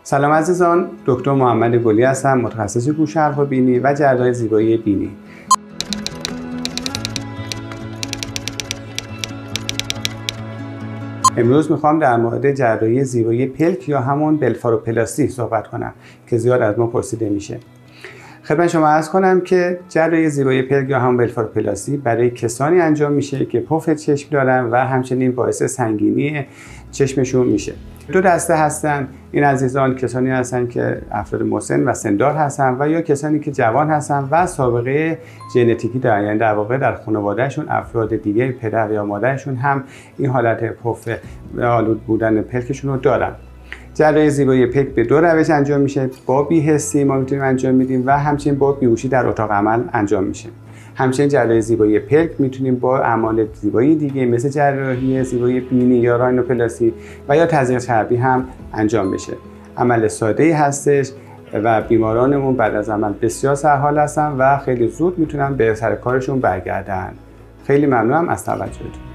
سلام عزیزان، دکتر محمد گلی هستم، متخصص گوش حلق و بینی و جراح زیبایی بینی. امروز میخوام در مورد جراحی زیبایی پلک یا همون بلفاروپلاستی صحبت کنم که زیاد از ما پرسیده میشه. خدمت شما عرض کنم که جراحی زیبایی پلک یا همون بلفاروپلاستی برای کسانی انجام میشه که پف چشم دارن و همچنین باعث سنگینی چشمشون میشه. دو دسته هستن. این عزیزان کسانی هستن که افراد مسن و سندار هستن و یا کسانی که جوان هستن و سابقه ژنتیکی دارن، یعنی در واقع در خانوادهشون افراد دیگه پدر یا مادرشون هم این حالت پف آلود بودن پلکشون رو دارن. جراحی زیبایی پلک به دو روش انجام میشه. با بی‌حسی ما میتونیم انجام میدیم و همچنین با بیهوشی در اتاق عمل انجام میشه. همچنین جراحی زیبایی پلک میتونیم با اعمال زیبایی دیگه مثل جراحی زیبایی بینی یا راینوپلاستی و یا تزریق چربی هم انجام بشه. عمل ساده‌ای هستش و بیمارانمون بعد از عمل بسیار سرحال هستن و خیلی زود میتونن به سر کارشون برگردن. خیلی ممنونم از توجهتون.